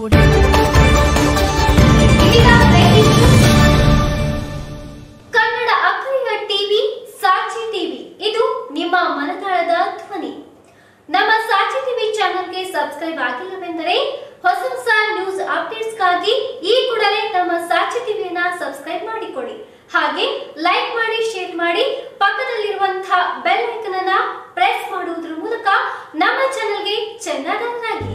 ಮಾಡಿಕೊಡಿ. ಕನ್ನಡ ಅಖರಿಯ TV Sakshi TV, ಇದು ನಿಮ್ಮ ಮನದಾಳದ ಧ್ವನಿ. ನಮ್ಮ ಸಾಕ್ಷಿ ಟಿವಿ ಚಾನೆಲ್ಗೆ ಸಬ್ಸ್ಕ್ರೈಬ್ ಆಗಿಲ್ಲವೆಂದರೆ ಹೊಸ ಹೊಸ ನ್ಯೂಸ್ ಅಪ್ಡೇಟ್ಸ್ಗಾಗಿ ಈ ಕೂಡಲೇ ನಮ್ಮ ಸಾಕ್ಷಿ ಟಿವಿಯನ್ನ ಸಬ್ಸ್ಕ್ರೈಬ್ ಮಾಡಿಕೊಳ್ಳಿ. ಹಾಗೆ ಲೈಕ್ ಮಾಡಿ, ಶೇರ್ ಮಾಡಿ, ಪಕ್ಕದಲ್ಲಿರುವಂತಹ ಬೆಲ್ ಐಕಾನ್ ಅನ್ನ ಪ್ರೆಸ್ ಮಾಡುವುದರ ಮೂಲಕ ನಮ್ಮ ಚಾನೆಲ್ಗೆ ಚೆನ್ನಾಗಿ.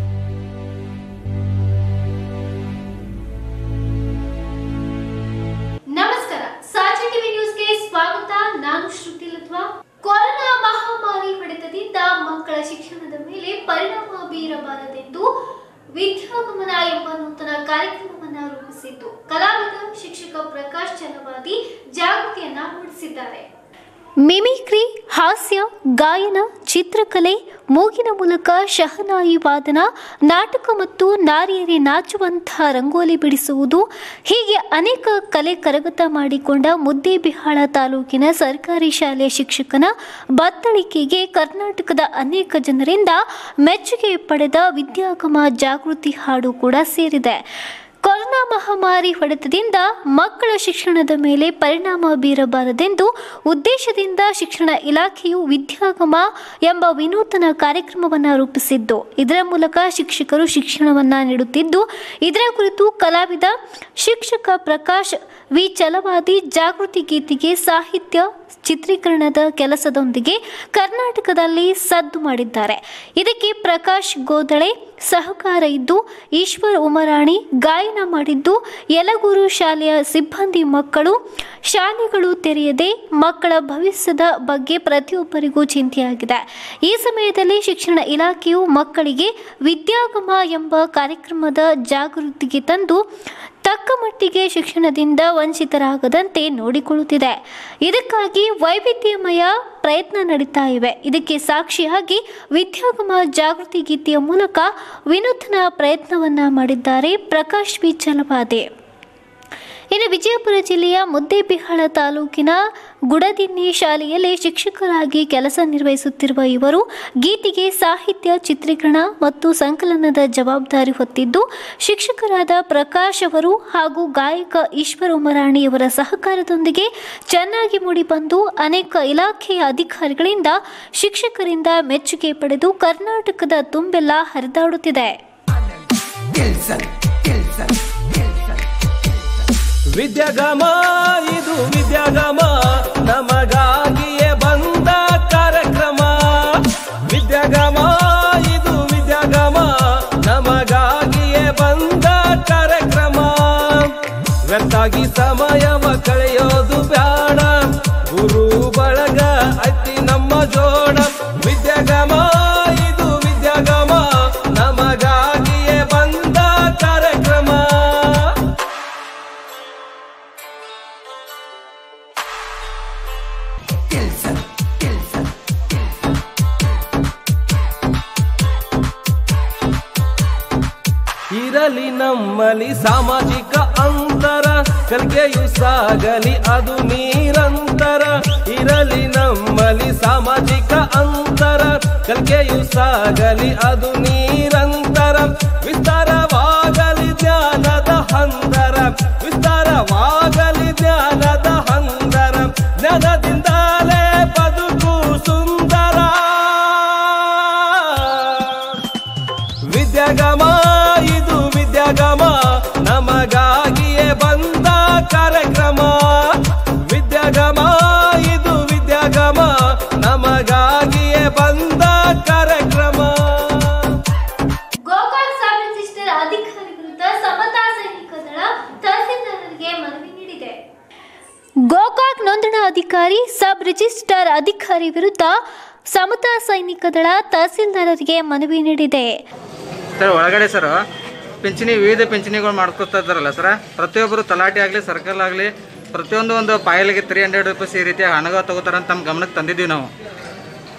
ನಮಸ್ಕಾರ, ಸಾಕ್ಷಿ ಟಿವಿ ನ್ಯೂಸ್ಗೆ ಸ್ವಾಗತ. ನಾನು ಶ್ರುತಿ ಲತ್ವಾ. ಕೊರೋನಾ ಮಹಾಮಾರಿ ಹೊಡೆತದಿಂದ ಮಕ್ಕಳ ಶಿಕ್ಷಣದ ಮೇಲೆ ಪರಿಣಾಮ ಬೀರಬಾರದೆಂದು ವಿದ್ಯಾಗಮನ ಎಂಬ ನೂತನ ಕಾರ್ಯಕ್ರಮವನ್ನು ರೂಪಿಸಿದ್ದು ಕಲಾವಿದ ಶಿಕ್ಷಕ ಪ್ರಕಾಶ್ ಚಲವಾದಿ ಜಾಗೃತಿಯನ್ನ ಮೂಡಿಸಿದ್ದಾರೆ. ಮಿಮಿಕ್ರಿ, ಹಾಸ್ಯ, ಗಾಯನ, ಚಿತ್ರಕಲೆ, ಮೂಗಿನ ಮೂಲಕ ಶಹನಾಯಿ ವಾದನ, ನಾಟಕ ಮತ್ತು ನಾರಿಯರಿ ನಾಚುವಂತಹ ರಂಗೋಲಿ ಬಿಡಿಸುವುದು ಹೀಗೆ ಅನೇಕ ಕಲೆ ಕರಗತ ಮಾಡಿಕೊಂಡ ಮುದ್ದೇಬಿಹಾಳ ತಾಲೂಕಿನ ಸರ್ಕಾರಿ ಶಾಲೆಯ ಶಿಕ್ಷಕನ ಬತ್ತಳಿಕೆಗೆ ಕರ್ನಾಟಕದ ಅನೇಕ ಜನರಿಂದ ಮೆಚ್ಚುಗೆ ಪಡೆದ ವಿದ್ಯಾಗಮ ಜಾಗೃತಿ ಹಾಡು ಕೂಡ ಸೇರಿದೆ. ಕೊರೋನಾ ಮಹಾಮಾರಿ ಹೊಡೆತದಿಂದ ಮಕ್ಕಳ ಶಿಕ್ಷಣದ ಮೇಲೆ ಪರಿಣಾಮ ಬೀರಬಾರದೆಂದು ಉದ್ದೇಶದಿಂದ ಶಿಕ್ಷಣ ಇಲಾಖೆಯು ವಿದ್ಯಾಗಮ ಎಂಬ ವಿನೂತನ ಕಾರ್ಯಕ್ರಮವನ್ನು ರೂಪಿಸಿದ್ದು, ಇದರ ಮೂಲಕ ಶಿಕ್ಷಕರು ಶಿಕ್ಷಣವನ್ನು ನೀಡುತ್ತಿದ್ದು, ಇದರ ಕುರಿತು ಕಲಾವಿದ ಶಿಕ್ಷಕ ಪ್ರಕಾಶ್ ವಿ ಚಲವಾದಿ ಜಾಗೃತಿ ಗೀತೆಗೆ ಸಾಹಿತ್ಯ ಚಿತ್ರೀಕರಣದ ಕೆಲಸದೊಂದಿಗೆ ಕರ್ನಾಟಕದಲ್ಲಿ ಸದ್ದು ಮಾಡಿದ್ದಾರೆ. ಇದಕ್ಕೆ ಪ್ರಕಾಶ್ ಗೋದಳೆ ಸಹಕಾರ ಇದ್ದು, ಈಶ್ವರ್ ಉಮರಾಣಿ ಗಾಯನ ಮಾಡಿದ್ದು, ಯಲಗೂರು ಶಾಲೆಯ ಸಿಬ್ಬಂದಿ ಮಕ್ಕಳು ಶಾಲೆಗಳು ತೆರೆಯದೆ ಮಕ್ಕಳ ಭವಿಷ್ಯದ ಬಗ್ಗೆ ಪ್ರತಿಯೊಬ್ಬರಿಗೂ ಚಿಂತೆಯಾಗಿದೆ. ಈ ಸಮಯದಲ್ಲಿ ಶಿಕ್ಷಣ ಇಲಾಖೆಯು ಮಕ್ಕಳಿಗೆ ವಿದ್ಯಾಗಮ ಎಂಬ ಕಾರ್ಯಕ್ರಮದ ಜಾಗೃತಿಗೆ ತಂದು ತಕ್ಕ ಮಟ್ಟಿಗೆ ಶಿಕ್ಷಣದಿಂದ ವಂಚಿತರಾಗದಂತೆ ನೋಡಿಕೊಳ್ಳುತ್ತಿದೆ. ಇದಕ್ಕಾಗಿ ವೈವಿಧ್ಯಮಯ ಪ್ರಯತ್ನ ನಡೀತಾ ಇವೆ. ಇದಕ್ಕೆ ಸಾಕ್ಷಿಯಾಗಿ ವಿದ್ಯಾಗಮ ಜಾಗೃತಿ ಗೀತೆಯ ಮೂಲಕ ವಿನೂತನ ಪ್ರಯತ್ನವನ್ನ ಮಾಡಿದ್ದಾರೆ ಪ್ರಕಾಶ್ ವಿ ಚಲವಾದಿ. ಇನ್ನು ವಿಜಯಪುರ ಜಿಲ್ಲೆಯ ಮುದ್ದೇಬಿಹಾಳ ತಾಲೂಕಿನ ಗುಡದಿನ್ನಿ ಶಾಲೆಯಲ್ಲಿ ಶಿಕ್ಷಕರಾಗಿ ಕೆಲಸ ನಿರ್ವಹಿಸುತ್ತಿರುವ ಇವರು ಗೀತೆಗೆ ಸಾಹಿತ್ಯ, ಚಿತ್ರೀಕರಣ ಮತ್ತು ಸಂಕಲನದ ಜವಾಬ್ದಾರಿ ಹೊತ್ತಿದ್ದು, ಶಿಕ್ಷಕರಾದ ಪ್ರಕಾಶ್ ಅವರು ಹಾಗೂ ಗಾಯಕ ಈಶ್ವರ್ ಉಮರಾಣಿಯವರ ಸಹಕಾರದೊಂದಿಗೆ ಚೆನ್ನಾಗಿ ಮೂಡಿಬಂದು ಅನೇಕ ಇಲಾಖೆಯ ಅಧಿಕಾರಿಗಳಿಂದ, ಶಿಕ್ಷಕರಿಂದ ಮೆಚ್ಚುಗೆ ಪಡೆದು ಕರ್ನಾಟಕದ ತುಂಬೆಲ್ಲ ಹರಿದಾಡುತ್ತಿದೆ. ವಿದ್ಯಾಗಮ, ಇದು ವಿದ್ಯಾಗಮ, ನಮಗಾಗಿಯೇ ಬಂದ ಕಾರ್ಯಕ್ರಮ. ವಿದ್ಯಾಗಮ, ಇದು ವಿದ್ಯಾಗಮ, ನಮಗಾಗಿಯೇ ಬಂದ ಕಾರ್ಯಕ್ರಮ. ವ್ಯರ್ಥಾಗಿ ಸಮಯವ ಕಳೆಯೋದು ಬ್ಯಾಡ, ಗುರು ಬಳಗ ಐತಿ ನಮ್ಮ ಜೋಡ. ವಿದ್ಯಾಗಮ, ಇದು ವಿದ್ಯಾಗಮ, ನಮಗಾಗಿಯೇ ಬಂದ ಕಾರ್ಯಕ್ರಮ. ಇರಲಿ ನಮ್ಮಲ್ಲಿ ಸಾಮಾಜಿಕ ಅಂತರ, ಕಲಿಕೆಯು ಸಾಗಲಿ ಅದು ನಿರಂತರ. ಇರಲಿ ನಮ್ಮಲ್ಲಿ ಸಾಮಾಜಿಕ ಅಂತರ, ಕಲಿಕೆಯು ಸಾಗಲಿ ಅದು ನಿರಂತರ. ವಿಸ್ತಾರವಾಗಲಿ ಜ್ಞಾನದ ಹಂದರ, ವಿಸ್ತಾರವಾಗಲಿ ಜ್ಞಾನದ ಹಂದರ. ಜ್ಞಾನದಿಂದಲೇ ಬದುಕು ಸುಂದರ. ವಿದ್ಯಾಗಮ, ಇದು ವಿದ್ಯಾಗಮ, ನಮಗಾಗಿಯೇ ಬಂದ ಕಾರ್ಯಕ್ರಮ. ವಿದ್ಯಾಗಮ, ಇದು ವಿದ್ಯಾಗಮ, ನಮಗಾಗಿಯೇ ಬಂದ ಕಾರ್ಯಕ್ರಮ. ಗೋಕಾಕ್ ಸಬ್ ರಿಜಿಸ್ಟರ್ ಅಧಿಕಾರಿ ವಿರುದ್ಧ ಸಮತಾ ಸೈನಿಕ ದಳ ತಹಸೀಲ್ದಾರರಿಗೆ ಮನವಿ ನೀಡಿದೆ. ಗೋಕಾಕ್ ನೋಂದಣಾ ಅಧಿಕಾರಿ ಸಬ್ ರಿಜಿಸ್ಟರ್ ಅಧಿಕಾರಿ ವಿರುದ್ಧ ಸಮತಾ ಸೈನಿಕ ದಳ ತಹಸೀಲ್ದಾರರಿಗೆ ಮನವಿ ನೀಡಿದೆ. ಸರ್, ಒಳಗಡೆ ಸರ್ ಪಿಂಚಣಿ, ವಿವಿಧ ಪಿಂಚಣಿಗಳು ಮಾಡ್ಕೊತಾ ಇದ್ದಾರಲ್ಲ ಸರ್, ಪ್ರತಿಯೊಬ್ಬರು ತಲಾಟಿ ಆಗಲಿ ಸರ್ಕಲ್ ಆಗಲಿ ಪ್ರತಿಯೊಂದು ಒಂದು ಪಾಯಲಿಗೆ 300 ರೂಪೀಸ್ ಈ ರೀತಿ ಹಣಗ ತಗೋತಾರೆ ಅಂತ ನಮ್ಮ ಗಮನಕ್ಕೆ ತಂದಿದ್ದೀವಿ ನಾವು.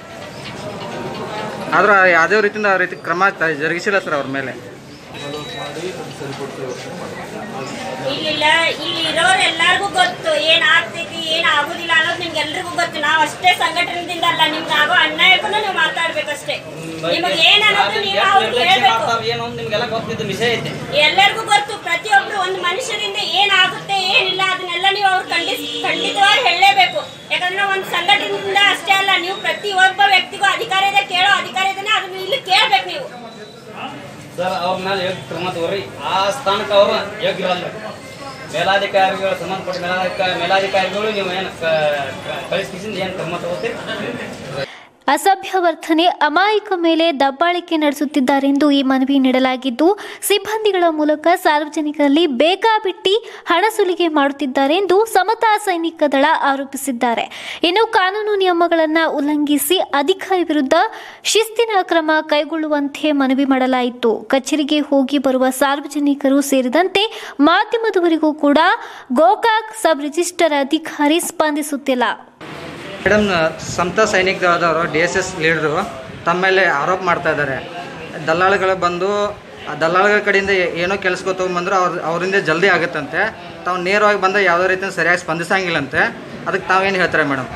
ಆದ್ರೆ ಯಾವುದೇ ರೀತಿಯಿಂದ ಆ ರೀತಿ ಕ್ರಮ ಜರುಗಿಸಿಲ್ಲ ಸರ್ ಅವ್ರ ಮೇಲೆ. ಇಲ್ಲ ಇಲ್ಲಿ ಇರೋರು ಎಲ್ಲರಿಗೂ ಗೊತ್ತು ಏನ್ ಆಗ್ತೈತಿ ಏನ್ ಆಗುದಿಲ್ಲ ಅನ್ನೋದು ನಿಮ್ಗೆ ಎಲ್ರಿಗೂ ಗೊತ್ತು. ನಾವು ಅಷ್ಟೇ ಸಂಘಟನೆದಿಂದ ಅಲ್ಲ, ನಿಮ್ಗೆ ಆಗೋ ಅನ್ಯಾಯಕ್ಕೂ ನೀವು ಮಾತಾಡ್ಬೇಕಷ್ಟೇ. ನಿಮಗೆ ಏನ್ ಅನ್ನೋದು ನೀವು ಅವ್ರಿಗೆ ಹೇಳ್ಬೇಕು. ಎಲ್ಲರಿಗೂ ಗೊತ್ತು, ಪ್ರತಿಯೊಬ್ರು ಒಂದು ಮನುಷ್ಯರಿಂದ ಏನಾಗುತ್ತೆ ಏನಿಲ್ಲ ಅದನ್ನೆಲ್ಲ ನೀವು ಅವ್ರು ಖಂಡಿತವಾಗಿ ಹೇಳಲೇಬೇಕು. ಯಾಕಂದ್ರೆ ಒಂದು ಸಂಘಟನೆಯಿಂದ ಅಷ್ಟೇ ಅಲ್ಲ, ನೀವು ಪ್ರತಿಯೊಬ್ಬ ವ್ಯಕ್ತಿಗೂ ಅಧಿಕಾರ ಇದೆ, ಕೇಳೋ ಅಧಿಕಾರ ಇದೆ, ಅದನ್ನ ಇಲ್ಲಿ ಕೇಳ್ಬೇಕು ನೀವು. ಸರ್ ಅವ್ರ ಮೇಲೆ ಯೋಗ್ಯ ಕ್ರಮ ತಗೋರಿ. ಆ ಸ್ಥಾನಕ್ಕೆ ಅವರು ಯೋಗ್ಯರಲ್ಲ. ಮೇಲಾಧಿಕಾರಿಗಳು ಸಂಬಂಧಪಟ್ಟ ಮೇಲಾಧಿಕಾರಿಗಳು ನೀವು ಏನು ಕಳಿಸ್ಕಿಸಿಂದ ಏನು ಕ್ರಮ ತಗೋತೀರಿ? ಅಸಭ್ಯ ವರ್ತನೆ, ಅಮಾಯಕ ಮೇಲೆ ದಬ್ಬಾಳಿಕೆ ನಡೆಸುತ್ತಿದ್ದಾರೆಂದು ಈ ಮನವಿ ನೀಡಲಾಗಿದ್ದು, ಸಿಬ್ಬಂದಿಗಳ ಮೂಲಕ ಸಾರ್ವಜನಿಕರಲ್ಲಿ ಬೇಕಾಬಿಟ್ಟಿ ಹಣ ಸುಲಿಗೆ ಮಾಡುತ್ತಿದ್ದಾರೆ ಎಂದು ಸಮತಾ ಸೈನಿಕ ದಳ ಆರೋಪಿಸಿದ್ದಾರೆ. ಇನ್ನು ಕಾನೂನು ನಿಯಮಗಳನ್ನು ಉಲ್ಲಂಘಿಸಿ ಅಧಿಕಾರಿ ವಿರುದ್ಧ ಶಿಸ್ತಿನ ಕ್ರಮ ಕೈಗೊಳ್ಳುವಂತೆ ಮನವಿ ಮಾಡಲಾಯಿತು. ಕಚೇರಿಗೆ ಹೋಗಿ ಬರುವ ಸಾರ್ವಜನಿಕರು ಸೇರಿದಂತೆ ಮಾಧ್ಯಮದವರಿಗೂ ಕೂಡ ಗೋಕಾಕ್ ಸಬ್ ರಿಜಿಸ್ಟರ್ ಅಧಿಕಾರಿ ಸ್ಪಂದಿಸುತ್ತಿಲ್ಲ. ಮೇಡಮ್, ಸಮತಾ ಸೈನಿಕ ದಳದವರು DSS ಲೀಡರು ತಮ್ಮ ಮೇಲೆ ಆರೋಪ ಮಾಡ್ತಾ ಇದ್ದಾರೆ. ದಲ್ಲಾಳಿಗಳು ಬಂದು ದಲ್ಲಾಳಿಗಳ ಕಡೆಯಿಂದ ಏನೋ ಕೆಲಸ ತೊಗೊಂಡ್ಬಂದ್ರು ಅವರಿಂದ ಜಲ್ದಿ ಆಗುತ್ತಂತೆ. ತಾವು ನೇರವಾಗಿ ಬಂದ ಯಾವುದೇ ರೀತಿಯ ಸರಿಯಾಗಿ ಸ್ಪಂದಿಸಂಗಿಲ್ಲಂತೆ. ಅದಕ್ಕೆ ತಾವೇನು ಹೇಳ್ತಾರೆ ಮೇಡಮ್?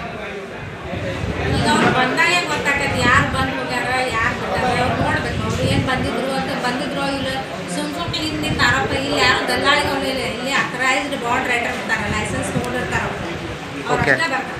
ಬಂದಾಗ ಗೊತ್ತಾಗತ್ತೆ ಯಾರು ಬಂದು ಹೋಗ್ಯಾರ, ಯಾರು ಬಿಟ್ಟಾರ, ಅವ್ರು ನೋಡ್ಬೇಕು. ಅವ್ರು ಏನು ಬಂದಿದ್ರು ಇಲ್ಲ ಸುಮ್ಮನೆ ಹಿಂದಿನ ಆರೋಪ. ಇಲ್ಲಿ ಯಾರು ದಲ್ಲಾಳಿಗಳು ಇಲ್ಲಿ ಅಥರೈಸ್ಡ್ ಬಾಂಡ್ ರೈಟರ್ ಇರ್ತಾರೆ, ಲೈಸೆನ್ಸ್ ತೊಗೊಂಡಿರ್ತಾರೆ, ಅವ್ರು ಅಷ್ಟೇ ಬರ್ತಾರೆ.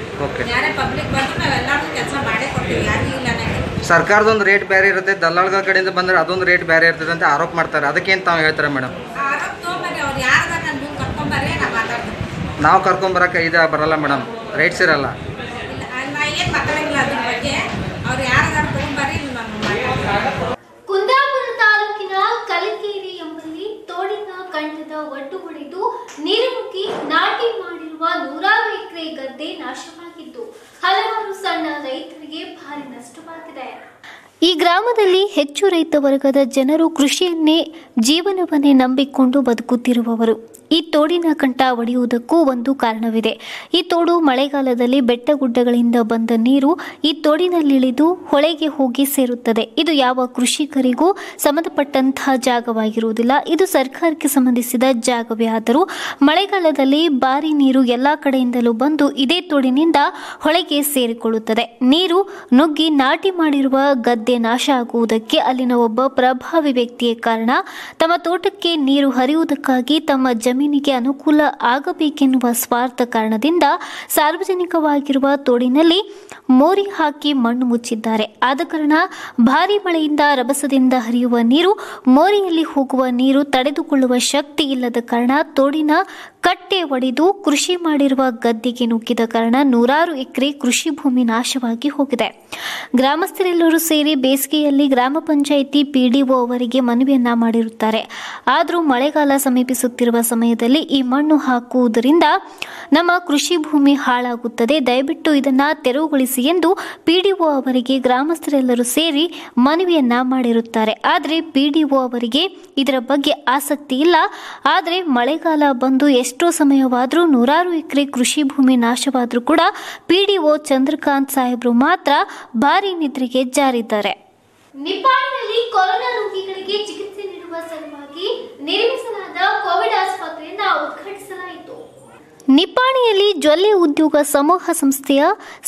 ಯಾರೇ ಪಬ್ಲಿಕ್ ಬಂದ್ರು ನಾವೆಲ್ಲರೂ ಕೆಲಸ ಮಾಡೇ ಕೊಡ್ತೀವಿ, ಯಾರಿಗೂ ಇಲ್ಲ. ಸರ್ಕಾರದೊಂದು ರೇಟ್ ಬೇರೆ ಇರುತ್ತೆ, ದಲ್ಲಾಳಿಗಳ ಕಡೆಯಿಂದ ಬಂದರೆ ಅದೊಂದು ರೇಟ್ ಬೇರೆ ಇರ್ತದೆ ಅಂತ ಆರೋಪ ಮಾಡ್ತಾರೆ. ಅದಕ್ಕೇನು ತಾವು ಹೇಳ್ತಾರೆ ಮೇಡಮ್? ಆರೋಪ ತೊಗೊಂಬರ್ರಿ, ಅವ್ರು ಯಾರ್ದಾರ ನನ್ನ ಮುಂದೆ ಕರ್ಕೊಂಬರ್ರಿ, ನಾವು ಮಾತಾಡ್ತೀವಿ. ನಾವು ಕರ್ಕೊಂಬರಕ್ಕೆ ಬರಲ್ಲ ಮೇಡಮ್, ರೈಟ್ಸ್ ಇರಲ್ಲ. ಇಲ್ಲ ನಾ ಏನು ಮಾತಾಡಂಗಿಲ್ಲ ಅದ್ರ ಬಗ್ಗೆ. ಅವ್ರು ಯಾರ್ದಾರ ತೊಗೊಂಬರ್ರಿ, ನಾನು ಮಾತಾಡ್ತೀನಿ. ಕುಂದಾಪುರ ತಾಲೂಕಿನ ಕಲಕೇರಿ ಎಂಬಲ್ಲಿ ತೋಡಿನ ಕಂಠದ ಒಡ್ಡು ಹೊಡೆದು ನೀರು ನುಗ್ಗಿ ನಾಟಿ ಮಾಡಿರುವ 100 ಎಕರೆ ಗದ್ದೆ ನಾಶವಾಗಿದ್ದು ಹಲವಾರು ಸಣ್ಣ ರೈತರಿಗೆ ಭಾರಿ ನಷ್ಟವಾಗಿದೆ. ಈ ಗ್ರಾಮದಲ್ಲಿ ಹೆಚ್ಚು ರೈತ ವರ್ಗದ ಜನರು ಕೃಷಿಯನ್ನೇ ಜೀವನವನ್ನೇ ನಂಬಿಕೊಂಡು ಬದುಕುತ್ತಿರುವವರು. ಈ ತೋಡಿನ ಕಂಠ ಒಡೆಯುವುದಕ್ಕೂ ಒಂದು ಕಾರಣವಿದೆ. ಈ ತೋಡು ಮಳೆಗಾಲದಲ್ಲಿ ಬೆಟ್ಟಗುಡ್ಡಗಳಿಂದ ಬಂದ ನೀರು ಈ ತೋಡಿನಲ್ಲಿಳಿದು ಹೊಳೆಗೆ ಹೋಗಿ ಸೇರುತ್ತದೆ. ಇದು ಯಾವ ಕೃಷಿಕರಿಗೂ ಸಂಬಂಧಪಟ್ಟಂತಹ ಜಾಗವಾಗಿರುವುದಿಲ್ಲ. ಇದು ಸರ್ಕಾರಕ್ಕೆ ಸಂಬಂಧಿಸಿದ ಜಾಗವೇ ಆದರೂ ಮಳೆಗಾಲದಲ್ಲಿ ಭಾರಿ ನೀರು ಎಲ್ಲ ಕಡೆಯಿಂದಲೂ ಬಂದು ಇದೇ ತೋಡಿನಿಂದ ಹೊಳೆಗೆ ಸೇರಿಕೊಳ್ಳುತ್ತದೆ. ನೀರು ನುಗ್ಗಿ ನಾಟಿ ಮಾಡಿರುವ ಗದ್ದೆ ನಾಶ ಆಗುವುದಕ್ಕೆ ಅಲ್ಲಿನ ಒಬ್ಬ ಪ್ರಭಾವಿ ವ್ಯಕ್ತಿಯೇ ಕಾರಣ. ತಮ್ಮ ತೋಟಕ್ಕೆ ನೀರು ಹರಿಯುವುದಕ್ಕಾಗಿ ತಮ್ಮ ಜಮೀನಿಗೆ ಅನುಕೂಲ ಆಗಬೇಕೆನ್ನುವ ಸ್ವಾರ್ಥ ಕಾರಣದಿಂದ ಸಾರ್ವಜನಿಕವಾಗಿರುವ ತೋಡಿನಲ್ಲಿ ಮೋರಿ ಹಾಕಿ ಮಣ್ಣು ಮುಚ್ಚಿದ್ದಾರೆ. ಆದ ಕಾರಣ ಭಾರಿ ಮಳೆಯಿಂದ ರಭಸದಿಂದ ಹರಿಯುವ ನೀರು ಮೋರಿಯಲ್ಲಿ ಹೋಗುವ ನೀರು ತಡೆದುಕೊಳ್ಳುವ ಶಕ್ತಿ ಇಲ್ಲದ ಕಾರಣ ತೋಡಿನ ಕಟ್ಟೆ ಒಡೆದು ಕೃಷಿ ಮಾಡಿರುವ ಗದ್ದೆಗೆ ನುಗ್ಗಿದ ಕಾರಣ 100 ಎಕರೆ ಕೃಷಿ ಭೂಮಿ ನಾಶವಾಗಿ ಹೋಗಿದೆ. ಗ್ರಾಮಸ್ಥರೆಲ್ಲರೂ ಸೇರಿ ಬೇಸಿಗೆಯಲ್ಲಿ ಗ್ರಾಮ ಪಂಚಾಯಿತಿ PDO ಅವರಿಗೆ ಮನವಿಯನ್ನ ಮಾಡಿರುತ್ತಾರೆ. ಆದರೂ ಮಳೆಗಾಲ ಸಮೀಪಿಸುತ್ತಿರುವ ಸಮಯದಲ್ಲಿ ಈ ಮಣ್ಣು ಹಾಕುವುದರಿಂದ ನಮ್ಮ ಕೃಷಿ ಭೂಮಿ ಹಾಳಾಗುತ್ತದೆ, ದಯವಿಟ್ಟು ಇದನ್ನ ತೆರವುಗೊಳಿಸಿ ಎಂದು PDO ಅವರಿಗೆ ಗ್ರಾಮಸ್ಥರೆಲ್ಲರೂ ಸೇರಿ ಮನವಿಯನ್ನ ಮಾಡಿರುತ್ತಾರೆ. ಆದರೆ PDO ಅವರಿಗೆ ಇದರ ಬಗ್ಗೆ ಆಸಕ್ತಿ ಇಲ್ಲ. ಆದರೆ ಮಳೆಗಾಲ ಬಂದು ಎಷ್ಟೋ ಸಮಯವಾದರೂ 100 ಎಕರೆ ಕೃಷಿ ಭೂಮಿ ನಾಶವಾದರೂ ಕೂಡ PDO ಚಂದ್ರಕಾಂತ್ ಸಾಹೇಬ್ರು ಮಾತ್ರ ಭಾರಿ ನಿದ್ರೆಗೆ ಜಾರಿದ್ದಾರೆ. ನಿಪ್ಪಾಣಿನಲ್ಲಿ ಕೊರೋನಾ ರೋಗಿಗಳಿಗೆ ಚಿಕಿತ್ಸೆ ನೀಡುವ ಸಲುವಾಗಿ ನಿರ್ಮಿಸಲಾದ ಕೋವಿಡ್ ಆಸ್ಪತ್ರೆಯನ್ನು ಉದ್ಘಾಟಿಸಲಾಯಿತು. ನಿಪ್ಪಾಣಿಯಲ್ಲಿ ಜೊಲ್ಲೆ ಉದ್ಯೋಗ ಸಮೂಹ ಸಂಸ್ಥೆಯ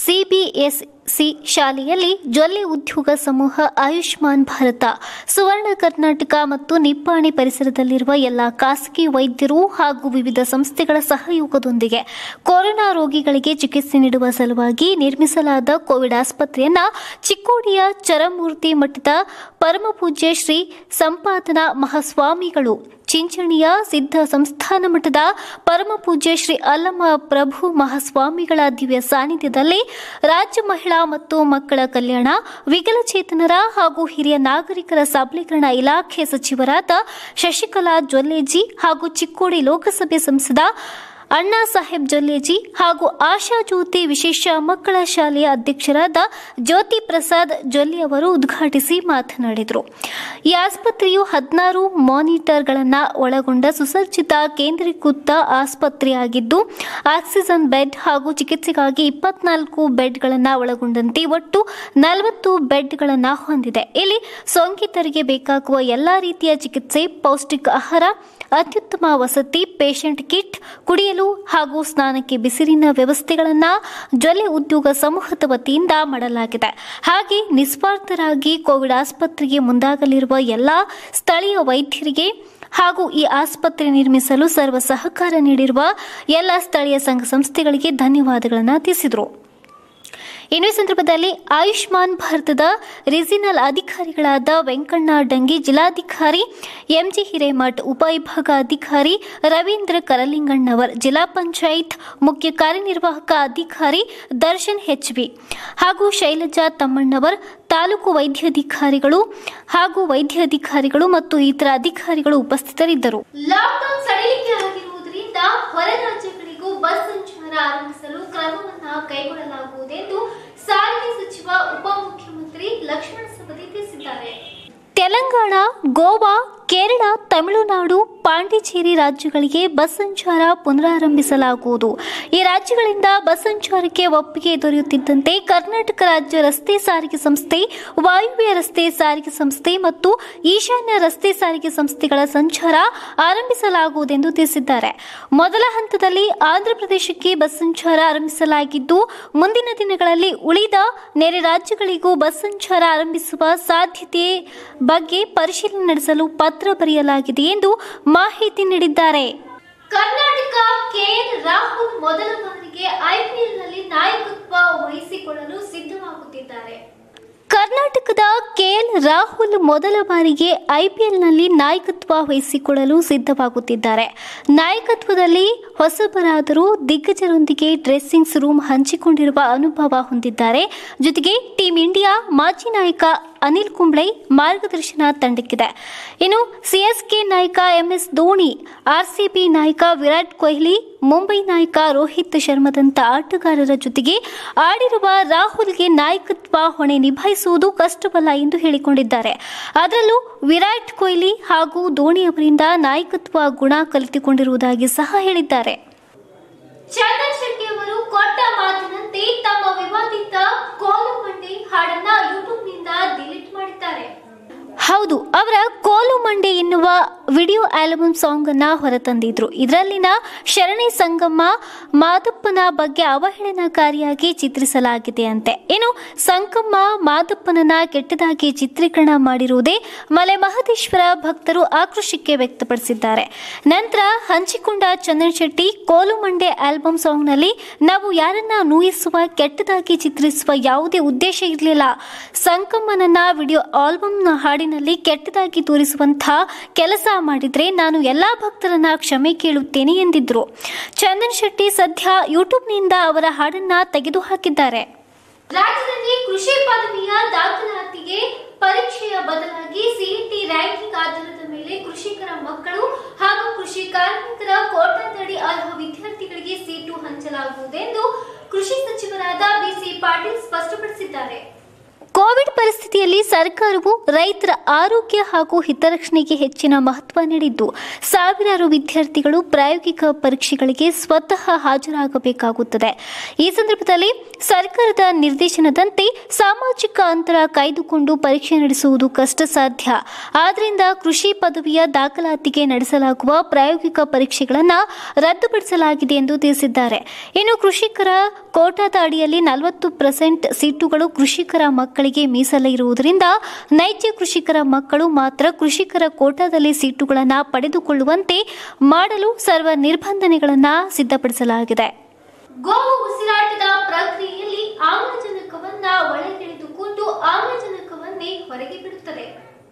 CBSC ಶಾಲೆಯಲ್ಲಿ ಜೊಲ್ಲೆ ಉದ್ಯೋಗ ಸಮೂಹ ಆಯುಷ್ಮಾನ್ ಭಾರತ, ಸುವರ್ಣ ಕರ್ನಾಟಕ ಮತ್ತು ನಿಪ್ಪಾಣಿ ಪರಿಸರದಲ್ಲಿರುವ ಎಲ್ಲ ಖಾಸಗಿ ವೈದ್ಯರು ಹಾಗೂ ವಿವಿಧ ಸಂಸ್ಥೆಗಳ ಸಹಯೋಗದೊಂದಿಗೆ ಕೊರೋನಾ ರೋಗಿಗಳಿಗೆ ಚಿಕಿತ್ಸೆ ನೀಡುವ ಸಲುವಾಗಿ ನಿರ್ಮಿಸಲಾದ ಕೋವಿಡ್ ಆಸ್ಪತ್ರೆಯನ್ನು ಚಿಕ್ಕೋಡಿಯ ಚರಮೂರ್ತಿ ಮಠದ ಪರಮಪೂಜ್ಯ ಶ್ರೀ ಸಂಪಾದನಾ ಮಹಾಸ್ವಾಮಿಗಳು, ಚಿಂಚಣಿಯ ಸಿದ್ಧ ಸಂಸ್ಥಾನ ಮಠದ ಪರಮಪೂಜ್ಯ ಶ್ರೀ ಅಲ್ಲಮ ಪ್ರಭು ಮಹಾಸ್ವಾಮಿಗಳ ದಿವ್ಯ ಸಾನ್ನಿಧ್ಯದಲ್ಲಿ ರಾಜ್ಯ ಮಹಿಳಾ ಮತ್ತು ಮಕ್ಕಳ ಕಲ್ಯಾಣ, ವಿಕಲಚೇತನರ ಹಾಗೂ ಹಿರಿಯ ನಾಗರಿಕರ ಸಬಲೀಕರಣ ಇಲಾಖೆ ಸಚಿವರಾದ ಶಶಿಕಲಾ ಜೊಲ್ಲೆಜಿ ಹಾಗೂ ಚಿಕ್ಕೋಡಿ ಲೋಕಸಭೆ ಸಂಸದ ಅಣ್ಣಾ ಸಾಹೇಬ್ ಜೊಲ್ಲೆಜಿ ಹಾಗೂ ಆಶಾ ಜ್ಯೋತಿ ವಿಶೇಷ ಮಕ್ಕಳ ಶಾಲೆಯ ಅಧ್ಯಕ್ಷರಾದ ಜ್ಯೋತಿ ಪ್ರಸಾದ್ ಜೊಲ್ಲೆ ಅವರು ಉದ್ಘಾಟಿಸಿ ಮಾತನಾಡಿದರು. ಈ ಆಸ್ಪತ್ರೆಯು 16 ಮಾನಿಟರ್ಗಳನ್ನು ಒಳಗೊಂಡ ಸುಸಜ್ಜಿತ ಕೇಂದ್ರೀಕೃತ ಆಸ್ಪತ್ರೆಯಾಗಿದ್ದು ಆಕ್ಸಿಜನ್ ಬೆಡ್ ಹಾಗೂ ಚಿಕಿತ್ಸೆಗಾಗಿ 24 ಬೆಡ್ಗಳನ್ನು ಒಳಗೊಂಡಂತೆ ಒಟ್ಟು 40 ಬೆಡ್ಗಳನ್ನು ಹೊಂದಿದೆ. ಇಲ್ಲಿ ಸೋಂಕಿತರಿಗೆ ಬೇಕಾಗುವ ಎಲ್ಲಾ ರೀತಿಯ ಚಿಕಿತ್ಸೆ, ಪೌಷ್ಟಿಕ ಆಹಾರ, ಅತ್ಯುತ್ತಮ ವಸತಿ, ಪೇಷಂಟ್ ಕಿಟ್, ಕುಡಿಯಲು ಹಾಗೂ ಸ್ನಾನಕ್ಕೆ ಬಿಸಿಲಿನ ವ್ಯವಸ್ಥೆಗಳನ್ನು ಜೊಲ್ಲೆ ಉದ್ಯೋಗ ಸಮೂಹದ ವತಿಯಿಂದ ಮಾಡಲಾಗಿದೆ. ಹಾಗೆ ನಿಸ್ವಾರ್ಥರಾಗಿ ಕೋವಿಡ್ ಆಸ್ಪತ್ರೆಗೆ ಮುಂದಾಗಲಿರುವ ಎಲ್ಲ ಸ್ಥಳೀಯ ವೈದ್ಯರಿಗೆ ಹಾಗೂ ಈ ಆಸ್ಪತ್ರೆ ನಿರ್ಮಿಸಲು ಸರ್ವ ಸಹಕಾರ ನೀಡಿರುವ ಎಲ್ಲ ಸ್ಥಳೀಯ ಸಂಘ ಸಂಸ್ಥೆಗಳಿಗೆ ಧನ್ಯವಾದಗಳನ್ನು ತಿಳಿಸಿದರು. ಇನ್ನು ಈ ಸಂದರ್ಭದಲ್ಲಿ ಆಯುಷ್ಮಾನ್ ಭಾರತದ ರೀಜನಲ್ ಅಧಿಕಾರಿಗಳಾದ ವೆಂಕಣ್ಣ ಡಂಗಿ, ಜಿಲ್ಲಾಧಿಕಾರಿ ಎಂಜಿ ಹಿರೇಮಠ್, ಉಪವಿಭಾಗ ಅಧಿಕಾರಿ ರವೀಂದ್ರ ಕರಲಿಂಗಣ್ಣವರ್, ಜಿಲ್ಲಾ ಪಂಚಾಯತ್ ಮುಖ್ಯ ಕಾರ್ಯನಿರ್ವಾಹಕ ಅಧಿಕಾರಿ ದರ್ಶನ್ ಹೆಚ್ವಿ ಹಾಗೂ ಶೈಲಜಾ ತಮ್ಮಣ್ಣವರ್, ತಾಲೂಕು ವೈದ್ಯಾಧಿಕಾರಿಗಳು ಹಾಗೂ ವೈದ್ಯಾಧಿಕಾರಿಗಳು ಮತ್ತು ಇತರ ಅಧಿಕಾರಿಗಳು ಉಪಸ್ಥಿತರಿದ್ದರು. ಲಾಕ್ಡೌನ್ ಸಡಿಲಿಕೆ ಆಗಿರುವುದರಿಂದ ಹೊರ ರಾಜ್ಯಗಳಿಗೂ ಬಸ್ ಸಂಚಾರ ಆರಂಭಿಸಲು ಕ್ರಮವನ್ನು ಕೈಗೊಳ್ಳಲಾಗುವುದೆಂದು ಸಾರಿಗೆ ಸಚಿವ ಉಪಮುಖ್ಯಮಂತ್ರಿ ಲಕ್ಷ್ಮಣ ಸವದಿ ತಿಳಿಸಿದ್ದಾರೆ. ತೆಲಂಗಾಣ, ಗೋವಾ, ಕೇರಳ, ತಮಿಳುನಾಡು, ಪಾಂಡಿಚೇರಿ ರಾಜ್ಯಗಳಿಗೆ ಬಸ್ ಸಂಚಾರ ಪುನರಾರಂಭಿಸಲಾಗುವುದು. ಈ ರಾಜ್ಯಗಳಿಂದ ಬಸ್ ಸಂಚಾರಕ್ಕೆ ಒಪ್ಪಿಗೆ ದೊರೆಯುತ್ತಿದ್ದಂತೆ ಕರ್ನಾಟಕ ರಾಜ್ಯ ರಸ್ತೆ ಸಾರಿಗೆ ಸಂಸ್ಥೆ, ವಾಯುವ್ಯ ರಸ್ತೆ ಸಾರಿಗೆ ಸಂಸ್ಥೆ ಮತ್ತು ಈಶಾನ್ಯ ರಸ್ತೆ ಸಾರಿಗೆ ಸಂಸ್ಥೆಗಳ ಸಂಚಾರ ಆರಂಭಿಸಲಾಗುವುದೆಂದು ತಿಳಿಸಿದ್ದಾರೆ. ಮೊದಲ ಹಂತದಲ್ಲಿ ಆಂಧ್ರಪ್ರದೇಶಕ್ಕೆ ಬಸ್ ಸಂಚಾರ ಆರಂಭಿಸಲಾಗಿದ್ದು, ಮುಂದಿನ ದಿನಗಳಲ್ಲಿ ಉಳಿದ ನೆರೆ ರಾಜ್ಯಗಳಿಗೂ ಬಸ್ ಸಂಚಾರ ಆರಂಭಿಸುವ ಸಾಧ್ಯತೆ ಬಗ್ಗೆ ಪರಿಶೀಲನೆ ನಡೆಸಲು ಪತ್ರ ಬರೆಯಲಾಗಿದೆ ಎಂದು ಮಾಹಿತಿ ನೀಡಿದ್ದಾರೆ. ಕರ್ನಾಟಕ ಕೆಎಲ್ ರಾಹುಲ್ ಮೊದಲ ಬಾರಿಗೆ ಐಪಿಎಲ್ನಲ್ಲಿ ನಾಯಕತ್ವ ವಹಿಸಿಕೊಳ್ಳಲು ಸಿದ್ಧವಾಗುತ್ತಿದ್ದಾರೆ. ಕರ್ನಾಟಕದ ಕೆಎಲ್ ರಾಹುಲ್ ಮೊದಲ ಬಾರಿಗೆ ಐಪಿಎಲ್ನಲ್ಲಿ ನಾಯಕತ್ವ ವಹಿಸಿಕೊಳ್ಳಲು ಸಿದ್ಧವಾಗುತ್ತಿದ್ದಾರೆ. ನಾಯಕತ್ವದಲ್ಲಿ ಹೊಸಬರಾದರೂ ದಿಗ್ಗಜರೊಂದಿಗೆ ಡ್ರೆಸ್ಸಿಂಗ್ ರೂಮ್ ಹಂಚಿಕೊಂಡಿರುವ ಅನುಭವ ಹೊಂದಿದ್ದಾರೆ. ಜೊತೆಗೆ ಟೀಂ ಇಂಡಿಯಾ ಮಾಜಿ ನಾಯಕ ಅನಿಲ್ ಕುಂಬ್ಳೆ ಮಾರ್ಗದರ್ಶನ ತಂಡಕ್ಕಿದೆ. ಇನ್ನು ಸಿಎಸ್ಕೆ ನಾಯಕ ಎಂಎಸ್ ಧೋನಿ, ಆರ್ಸಿಬಿ ನಾಯಕ ವಿರಾಟ್ ಕೊಹ್ಲಿ, ಮುಂಬೈ ನಾಯಕ ರೋಹಿತ್ ಶರ್ಮಾದಂಥ ಆಟಗಾರರ ಜೊತೆಗೆ ಆಡಿರುವ ರಾಹುಲ್ಗೆ ನಾಯಕತ್ವ ಹೊಣೆ ನಿಭಾಯಿಸುವುದು ಕಷ್ಟವಲ್ಲ ಎಂದು ಹೇಳಿಕೊಂಡಿದ್ದಾರೆ. ಅದರಲ್ಲೂ ವಿರಾಟ್ ಕೊಹ್ಲಿ ಹಾಗೂ ಧೋನಿ ಅವರಿಂದ ನಾಯಕತ್ವ ಗುಣ ಕಲಿತುಕೊಂಡಿರುವುದಾಗಿ ಸಹ ಹೇಳಿದ್ದಾರೆ. ಚಂದನ್ ಶೆಟ್ಟಿ ಅವರು ಕೊಟ್ಟ ಮಾತಿನಂತೆ ತಮ್ಮ ವಿವಾದಿತ ಕೋಲು ಮಂಡೆ ಹಾಡನ್ನ ಯೂಟ್ಯೂಬ್ನಿಂದ ಡಿಲೀಟ್ ಮಾಡಿದ್ದಾರೆ. ಹೌದು, ಅವರ ಕೋಲು ಮಂಡೆ ಎನ್ನುವ ವಿಡಿಯೋ ಆಲ್ಬಮ್ ಸಾಂಗ್ ಅನ್ನ ಹೊರತಂದಿದ್ರು. ಇದರಲ್ಲಿನ ಶರಣೆ ಸಂಗಮ್ಮ ಮಾದಪ್ಪನ ಬಗ್ಗೆ ಅವಹೇಳನಕಾರಿಯಾಗಿ ಚಿತ್ರಿಸಲಾಗಿದೆ ಅಂತೆ. ಇನ್ನು ಸಂಗಮ್ಮ ಮಾದಪ್ಪನನ್ನ ಕೆಟ್ಟದಾಗಿ ಚಿತ್ರೀಕರಣ ಮಾಡಿರುವುದೇ ಮಲೆ ಮಹದೇಶ್ವರ ಭಕ್ತರು ಆಕ್ರೋಶಕ್ಕೆ ವ್ಯಕ್ತಪಡಿಸಿದ್ದಾರೆ. ನಂತರ ಹಂಚಿಕೊಂಡ ಚಂದನ್ ಶೆಟ್ಟಿ ಕೋಲು ಮಂಡೆ ಆಲ್ಬಮ್ ಸಾಂಗ್ನಲ್ಲಿ ನಾವು ಯಾರನ್ನ ನೋಯಿಸುವ, ಕೆಟ್ಟದಾಗಿ ಚಿತ್ರಿಸುವ ಯಾವುದೇ ಉದ್ದೇಶ ಇರಲಿಲ್ಲ. ಸಂಗಮ್ಮನನ್ನ ವಿಡಿಯೋ ಆಲ್ಬಮ್ನ ಹಾಡಿನಲ್ಲಿ ಕೆಟ್ಟದಾಗಿ ತೋರಿಸುವಂತಹ ಕೆಲಸ ಮಾಡಿದ್ರೆ ನಾನು ಎಲ್ಲಾ ಭಕ್ತರನ್ನ ಕ್ಷಮೆ ಕೇಳುತ್ತೇನೆ ಎಂದಿದ್ರು. ಚಂದನ್ ಶೆಟ್ಟಿ ಸದ್ಯ ಯೂಟ್ಯೂಬ್ನಿಂದ ಅವರ ಹಾಡನ್ನ ತೆಗೆದುಹಾಕಿದ್ದಾರೆ. ರಾಜ್ಯದಲ್ಲಿ ಕೃಷಿ ಪದವಿಯ ದಾಖಲಾತಿಗೆ ಪರೀಕ್ಷೆಯ ಬದಲಾಗಿ ಸಿಇಟಿ ರ್ಯಾಂಕಿಂಗ್ ಆಧಾರದ ಮೇಲೆ ಕೃಷಿಕರ ಮಕ್ಕಳು ಹಾಗೂ ಕೃಷಿ ಕಾರ್ಮಿಕರ ಕೋಟಾದಡಿ ಅರ್ಹ ವಿದ್ಯಾರ್ಥಿಗಳಿಗೆ ಸೀಟು ಹಂಚಲಾಗುವುದೆಂದು ಕೃಷಿ ಸಚಿವರಾದ ಬಿಸಿ ಪಾಟೀಲ್ ಸ್ಪಷ್ಟಪಡಿಸಿದ್ದಾರೆ. ಕೋವಿಡ್ ಪರಿಸ್ಥಿತಿಯಲ್ಲಿ ಸರ್ಕಾರವು ರೈತರ ಆರೋಗ್ಯ ಹಾಗೂ ಹಿತರಕ್ಷಣೆಗೆ ಹೆಚ್ಚಿನ ಮಹತ್ವ ನೀಡಿದ್ದು, ಸಾವಿರಾರು ವಿದ್ಯಾರ್ಥಿಗಳು ಪ್ರಾಯೋಗಿಕ ಪರೀಕ್ಷೆಗಳಿಗೆ ಸ್ವತಃ ಹಾಜರಾಗಬೇಕಾಗುತ್ತದೆ. ಈ ಸಂದರ್ಭದಲ್ಲಿ ಸರ್ಕಾರದ ನಿರ್ದೇಶನದಂತೆ ಸಾಮಾಜಿಕ ಅಂತರ ಕಾಯ್ದುಕೊಂಡು ಪರೀಕ್ಷೆ ನಡೆಸುವುದು ಕಷ್ಟ ಸಾಧ್ಯ. ಆದ್ದರಿಂದ ಕೃಷಿ ಪದವಿಯ ದಾಖಲಾತಿಗೆ ನಡೆಸಲಾಗುವ ಪ್ರಾಯೋಗಿಕ ಪರೀಕ್ಷೆಗಳನ್ನು ರದ್ದುಪಡಿಸಲಾಗಿದೆ ಎಂದು ತಿಳಿಸಿದ್ದಾರೆ. ಇನ್ನು ಕೃಷಿಕರ ಕೋಟಾದ ಅಡಿಯಲ್ಲಿ 40% ಸೀಟುಗಳು ಕೃಷಿಕರ ಮಕ್ಕಳಿಗೆ ಮೀಸಲಿರುವುದರಿಂದ ನೈಜ ಕೃಷಿಕರ ಮಕ್ಕಳು ಮಾತ್ರ ಕೃಷಿಕರ ಕೋಟಾದಲ್ಲಿ ಸೀಟುಗಳನ್ನು ಪಡೆದುಕೊಳ್ಳುವಂತೆ ಮಾಡಲು ಸರ್ವ ನಿರ್ಬಂಧನೆಗಳನ್ನು ಸಿದ್ಧಪಡಿಸಲಾಗಿದೆ. ಗೋವು ಉಸಿರಾಟದ ಪ್ರಕ್ರಿಯೆಯಲ್ಲಿ ಆಮ್ಲಜನಕವನ್ನ ಒಳಗೆಳೆದುಕೊಂಡು ಆಮ್ಲಜನಕವನ್ನೇ ಹೊರಗೆ ಬಿಡುತ್ತದೆ.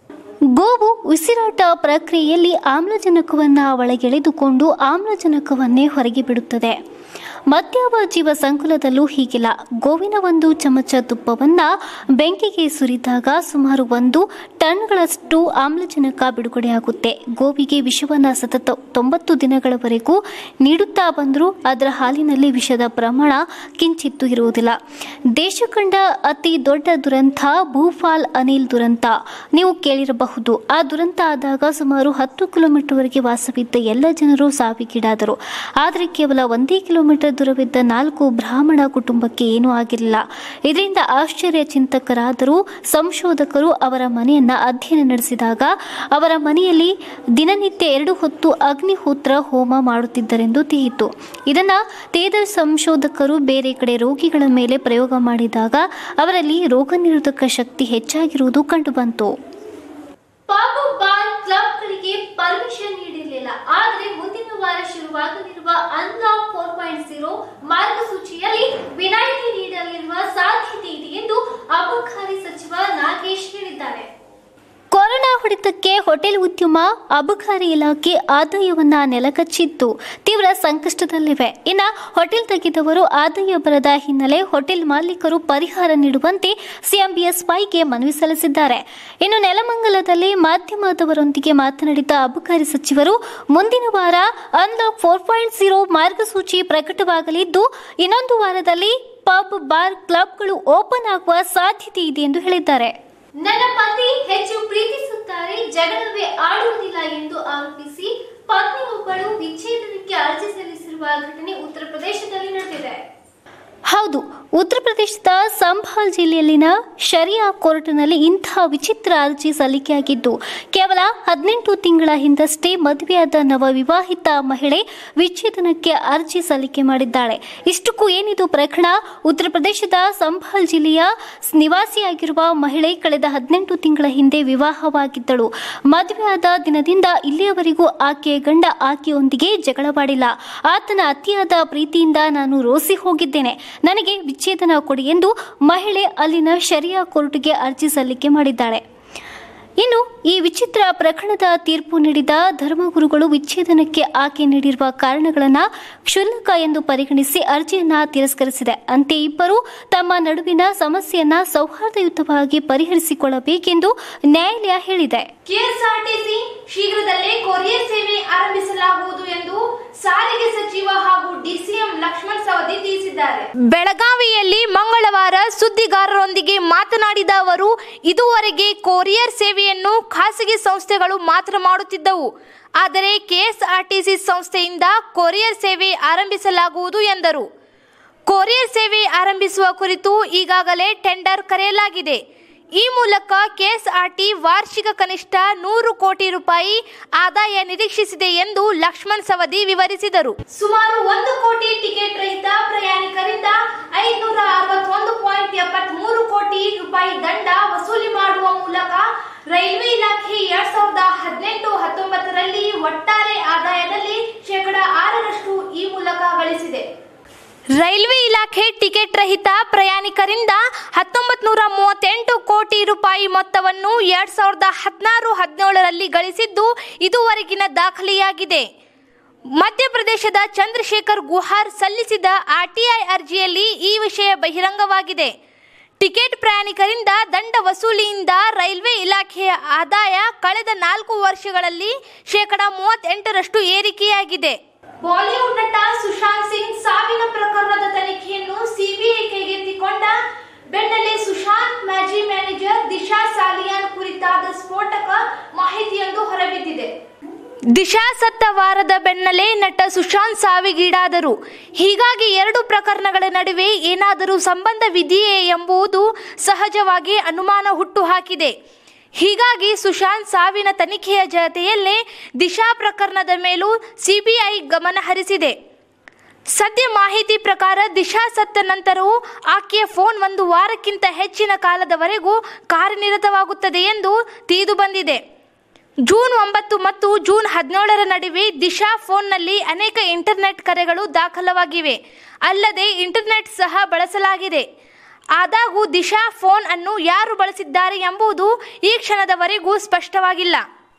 ಗೋವು ಉಸಿರಾಟ ಪ್ರಕ್ರಿಯೆಯಲ್ಲಿ ಆಮ್ಲಜನಕವನ್ನು ಒಳಗೆಳೆದುಕೊಂಡು ಆಮ್ಲಜನಕವನ್ನೇ ಹೊರಗೆ ಬಿಡುತ್ತದೆ. ಮತ್ಯಾವ ಜೀವ ಸಂಕುಲದಲ್ಲೂ ಹೀಗಿಲ್ಲ. ಗೋವಿನ ಒಂದು ಚಮಚ ತುಪ್ಪವನ್ನ ಬೆಂಕಿಗೆ ಸುರಿದಾಗ ಸುಮಾರು 1 ಟನ್ಗಳಷ್ಟು ಆಮ್ಲಜನಕ ಬಿಡುಗಡೆಯಾಗುತ್ತೆ. ಗೋವಿಗೆ ವಿಷವನ್ನ ಸತತ 90 ದಿನಗಳವರೆಗೂ ನೀಡುತ್ತಾ ಬಂದರೂ ಅದರ ಹಾಲಿನಲ್ಲಿ ವಿಷದ ಪ್ರಮಾಣ ಕಿಂಚಿತ್ತೂ ಇರುವುದಿಲ್ಲ. ದೇಶ ಕಂಡ ಅತಿ ದೊಡ್ಡ ದುರಂತ ಭೂಪಾಲ್ ಅನಿಲ್ ದುರಂತ ನೀವು ಕೇಳಿರಬಹುದು. ಆ ದುರಂತ ಆದಾಗ ಸುಮಾರು 10 ಕಿಲೋಮೀಟರ್ವರೆಗೆ ವಾಸವಿದ್ದ ಎಲ್ಲ ಜನರು ಸಾವಿಗೀಡಾದರು. ಆದರೆ ಕೇವಲ 1 ಕಿಲೋಮೀಟರ್ ದೂರವಿದ್ದ 4 ಬ್ರಾಹ್ಮಣ ಕುಟುಂಬಕ್ಕೆ ಏನೂ ಆಗಿರಲಿಲ್ಲ. ಇದರಿಂದ ಆಶ್ಚರ್ಯಚಿಂತಕರಾದರೂ ಸಂಶೋಧಕರು ಅವರ ಮನೆಯನ್ನ ಅಧ್ಯಯನ ನಡೆಸಿದಾಗ ಅವರ ಮನೆಯಲ್ಲಿ ದಿನನಿತ್ಯ 2 ಹೊತ್ತು ಅಗ್ನಿಹೋತ್ರ ಹೋಮ ಮಾಡುತ್ತಿದ್ದರೆಂದು ತಿಳಿಯಿತು. ಇದನ್ನ ತಿಳಿದ ಸಂಶೋಧಕರು ಬೇರೆ ಕಡೆ ರೋಗಿಗಳ ಮೇಲೆ ಪ್ರಯೋಗ ಮಾಡಿದಾಗ ಅವರಲ್ಲಿ ರೋಗ ನಿರೋಧಕ ಶಕ್ತಿ ಹೆಚ್ಚಾಗಿರುವುದು ಕಂಡುಬಂತು. ಪಬ್ ಬಾರ್ ಕ್ಲಬ್ಗಳಿಗೆ ಪರ್ಮಿಷನ್ ನೀಡಿರಲಿಲ್ಲ. ಆದರೆ ಮುಂದಿನ ವಾರ ಶುರುವಾಗಲಿರುವ ಅನ್ಲಾಕ್ 4.0 ಮಾರ್ಗಸೂಚಿಯಲ್ಲಿ ವಿನಾಯಿತಿ ನೀಡಲಿರುವ ಸಾಧ್ಯತೆ ಇದೆ ಎಂದು ಅಬಕಾರಿ ಸಚಿವ ನಾಗೇಶ್ ಹೇಳಿದ್ದಾರೆ. ಕೊರೋನಾ ಹೊಡೆತಕ್ಕೆ ಹೋಟೆಲ್ ಉದ್ಯಮ ಅಬಕಾರಿ ಇಲಾಖೆ ಆದಾಯವನ್ನ ನೆಲಕಚ್ಚಿದ್ದು ತೀವ್ರ ಸಂಕಷ್ಟದಲ್ಲಿವೆ. ಇನ್ನು ಹೋಟೆಲ್ ತೆಗೆದವರು ಆದಾಯ ಬರದ ಹಿನ್ನೆಲೆ ಹೋಟೆಲ್ ಮಾಲೀಕರು ಪರಿಹಾರ ನೀಡುವಂತೆ ಸಿಎಂ ಬಿಎಸ್ವೈಗೆ ಮನವಿ ಸಲ್ಲಿಸಿದ್ದಾರೆ. ಇನ್ನು ನೆಲಮಂಗಲದಲ್ಲಿ ಮಾಧ್ಯಮದವರೊಂದಿಗೆ ಮಾತನಾಡಿದ ಅಬಕಾರಿ ಸಚಿವರು ಮುಂದಿನ ವಾರ ಅನ್ಲಾಕ್ 4.0 ಮಾರ್ಗಸೂಚಿ ಪ್ರಕಟವಾಗಲಿದ್ದು ಇನ್ನೊಂದು ವಾರದಲ್ಲಿ ಪಬ್ ಬಾರ್ ಕ್ಲಬ್ಗಳು ಓಪನ್ ಆಗುವ ಸಾಧ್ಯತೆ ಇದೆ ಎಂದು ಹೇಳಿದ್ದಾರೆ. ನನ್ನ ಪತಿ ಹೆಚ್ಚು ಪ್ರೀತಿಸುತ್ತಾರೆ, ಜಗಳವೇ ಆಡುವುದಿಲ್ಲ ಎಂದು ಆರೋಪಿಸಿ ಪತ್ನಿಯೊಬ್ಬಳು ವಿಚ್ಛೇದನಕ್ಕೆ ಅರ್ಜಿ ಸಲ್ಲಿಸಿರುವ ಘಟನೆ ಉತ್ತರ ಪ್ರದೇಶದಲ್ಲಿ ನಡೆದಿದೆ. ಹೌದು, ಉತ್ತರ ಪ್ರದೇಶದ ಸಂಭಾಲ್ ಜಿಲ್ಲೆಯಲ್ಲಿನ ಶರಿಯಾ ಕೋರ್ಟ್ನಲ್ಲಿ ಇಂತಹ ವಿಚಿತ್ರ ಅರ್ಜಿ ಸಲ್ಲಿಕೆಯಾಗಿದ್ದು ಕೇವಲ 18 ತಿಂಗಳ ಹಿಂದಷ್ಟೇ ಮದುವೆಯಾದ ನವವಿವಾಹಿತ ಮಹಿಳೆ ವಿಚ್ಛೇದನಕ್ಕೆ ಅರ್ಜಿ ಸಲ್ಲಿಕೆ ಮಾಡಿದ್ದಾಳೆ. ಇಷ್ಟಕ್ಕೂ ಏನಿದು ಪ್ರಕರಣ? ಉತ್ತರ ಪ್ರದೇಶದ ಸಂಭಾಲ್ ಜಿಲ್ಲೆಯ ನಿವಾಸಿಯಾಗಿರುವ ಮಹಿಳೆ ಕಳೆದ 18 ತಿಂಗಳ ಹಿಂದೆ ವಿವಾಹವಾಗಿದ್ದಳು. ಮದುವೆಯಾದ ದಿನದಿಂದ ಇಲ್ಲಿಯವರೆಗೂ ಆಕೆಯ ಗಂಡ ಆಕೆಯೊಂದಿಗೆ ಜಗಳವಾಡಿಲ್ಲ. ಆತನ ಅತಿಯಾದ ಪ್ರೀತಿಯಿಂದ ನಾನು ರೋಸಿ ಹೋಗಿದ್ದೇನೆ, ನನಗೆ ವಿಚ್ಛೇದನ ಕೊಡಿ ಎಂದು ಮಹಿಳೆ ಅಲ್ಲಿನ ಶರಿಯಾ ಕೋರ್ಟ್ಗೆ ಅರ್ಜಿ ಸಲ್ಲಿಕೆ ಮಾಡಿದ್ದಾಳೆ. ಇನ್ನು ಈ ವಿಚಿತ್ರ ಪ್ರಕರಣದ ತೀರ್ಪು ನೀಡಿದ ಧರ್ಮಗುರುಗಳು ವಿಚ್ಛೇದನಕ್ಕೆ ಆಕೆ ನೀಡಿರುವ ಕಾರಣಗಳನ್ನು ಕ್ಷುಲ್ಲಕ ಎಂದು ಪರಿಗಣಿಸಿ ಅರ್ಜಿಯನ್ನ ತಿರಸ್ಕರಿಸಿದೆ. ಅಂತೆ ಇಬ್ಬರು ತಮ್ಮ ನಡುವಿನ ಸಮಸ್ಯೆಯನ್ನ ಸೌಹಾರ್ದಯುತವಾಗಿ ಪರಿಹರಿಸಿಕೊಳ್ಳಬೇಕೆಂದು ನ್ಯಾಯಾಲಯ ಹೇಳಿದೆ. ಕೆಎಸ್ಆರ್ಟಿಸಿ ಶೀಘ್ರದಲ್ಲೇ ಕೊರಿಯರ್ ಸೇವೆ ಆರಂಭಿಸಲಾಗುವುದು ಎಂದು ಸಾರಿಗೆ ಸಚಿವ ಹಾಗೂ ಡಿಸಿಎಂ ಲಕ್ಷ್ಮಣ್ ಸವದಿ ತಿಳಿಸಿದ್ದಾರೆ. ಬೆಳಗಾವಿಯಲ್ಲಿ ಮಂಗಳವಾರ ಸುದ್ದಿಗಾರರೊಂದಿಗೆ ಮಾತನಾಡಿದ ಅವರು, ಇದುವರೆಗೆ ಕೊರಿಯರ್ ಸೇವೆಯನ್ನು ಖಾಸಗಿ ಸಂಸ್ಥೆಗಳು ಮಾತ್ರ ಮಾಡುತ್ತಿದ್ದವು. ಆದರೆ ಕೆಎಸ್ಆರ್ಟಿಸಿ ಸಂಸ್ಥೆಯಿಂದ ಕೊರಿಯರ್ ಸೇವೆ ಆರಂಭಿಸಲಾಗುವುದು ಎಂದರು. ಕೊರಿಯರ್ ಸೇವೆ ಆರಂಭಿಸುವ ಕುರಿತು ಈಗಾಗಲೇ ಟೆಂಡರ್ ಕರೆಯಲಾಗಿದೆ. ಈ ಮೂಲಕ ಕೆಎಸ್ಆರ್ಟಿ ವಾರ್ಷಿಕ ಕನಿಷ್ಠ 100 ಕೋಟಿ ರೂಪಾಯಿ ಆದಾಯ ನಿರೀಕ್ಷಿಸಿದೆ ಎಂದು ಲಕ್ಷ್ಮಣ್ ಸವದಿ ವಿವರಿಸಿದರು. ಸುಮಾರು 1 ಕೋಟಿ ಟಿಕೆಟ್ ರಹಿತ ಪ್ರಯಾಣಿಕರಿಂದ 561.73 ಕೋಟಿ ರೂಪಾಯಿ ದಂಡ ವಸೂಲಿ ಮಾಡುವ ಮೂಲಕ ರೈಲ್ವೆ ಇಲಾಖೆ 2018-19ರಲ್ಲಿ ಒಟ್ಟಾರೆ ಆದಾಯದಲ್ಲಿ 6% ಈ ಮೂಲಕ ಗಳಿಸಿದೆ. ರೈಲ್ವೆ ಇಲಾಖೆ ಟಿಕೆಟ್ ರಹಿತ ಪ್ರಯಾಣಿಕರಿಂದ 1938 ಕೋಟಿ ರೂಪಾಯಿ ಮೊತ್ತವನ್ನು 2016-17ರಲ್ಲಿ ಗಳಿಸಿದ್ದು ಇದುವರೆಗಿನ ದಾಖಲೆಯಾಗಿದೆ. ಮಧ್ಯಪ್ರದೇಶದ ಚಂದ್ರಶೇಖರ್ ಗುಹಾರ್ ಸಲ್ಲಿಸಿದ ಆರ್ಟಿಐ ಅರ್ಜಿಯಲ್ಲಿ ಈ ವಿಷಯ ಬಹಿರಂಗವಾಗಿದೆ. ಟಿಕೆಟ್ ಪ್ರಯಾಣಿಕರಿಂದ ದಂಡ ವಸೂಲಿಯಿಂದ ರೈಲ್ವೆ ಇಲಾಖೆಯ ಆದಾಯ ಕಳೆದ 4 ವರ್ಷಗಳಲ್ಲಿ 38% ಏರಿಕೆಯಾಗಿದೆ. ಬಾಲಿವುಡ್ ನಟ ಸುಶಾಂತ್ ಸಿಂಗ್ ಸಾವಿನ ಪ್ರಕರಣದ ತನಿಖೆಯನ್ನು ಸಿಬಿಐ ಕೈಗೆತ್ತಿಕೊಂಡ ಬೆನ್ನಲ್ಲೇ ಸುಶಾಂತ್ ಮಾಜಿ ಮ್ಯಾನೇಜರ್ ದಿಶಾ ಸಾಲಿಯಾನ್ ಕುರಿತಾದ ಸ್ಫೋಟಕ ಮಾಹಿತಿಯೊಂದು ಹೊರಬಿದ್ದಿದೆ. ದಿಶಾ ಸತ್ತ ವಾರದ ಬೆನ್ನಲ್ಲೇ ನಟ ಸುಶಾಂತ್ ಸಾವಿಗೀಡಾದರು. ಹೀಗಾಗಿ 2 ಪ್ರಕರಣಗಳ ನಡುವೆ ಏನಾದರೂ ಸಂಬಂಧವಿದೆಯೇ ಎಂಬುದು ಸಹಜವಾಗಿ ಅನುಮಾನ ಹುಟ್ಟುಹಾಕಿದೆ. ಹೀಗಾಗಿ ಸುಶಾಂತ್ ಸಾವಿನ ತನಿಖೆಯ ಜೊತೆಯಲ್ಲೇ ದಿಶಾ ಪ್ರಕರಣದ ಮೇಲೂ ಸಿಬಿಐ ಗಮನ ಹರಿಸಿದೆ. ಸದ್ಯ ಮಾಹಿತಿ ಪ್ರಕಾರ ದಿಶಾ ಸತ್ತ ನಂತರವೂ ಆಕೆಯ ಫೋನ್ 1 ವಾರಕ್ಕಿಂತ ಹೆಚ್ಚಿನ ಕಾಲದವರೆಗೂ ಕಾರ್ಯನಿರತವಾಗುತ್ತದೆ ಎಂದು ತಿಳಿದು ಬಂದಿದೆ. ಜೂನ್ 9 ಮತ್ತು ಜೂನ್ 17ರ ನಡುವೆ ದಿಶಾ ಫೋನ್ನಲ್ಲಿ ಅನೇಕ ಇಂಟರ್ನೆಟ್ ಕರೆಗಳು ದಾಖಲಾಗಿವೆ. ಅಲ್ಲದೆ ಇಂಟರ್ನೆಟ್ ಸಹ ಬಳಸಲಾಗಿದೆ. ಆದಾಗೂ ದಿಶಾ ಫೋನ್ ಅನ್ನು ಯಾರು ಬಳಸಿದ್ದಾರೆ ಎಂಬುದು ಈ ಕ್ಷಣದವರೆಗೂ ಸ್ಪಷ್ಟವಾಗಿಲ್ಲ.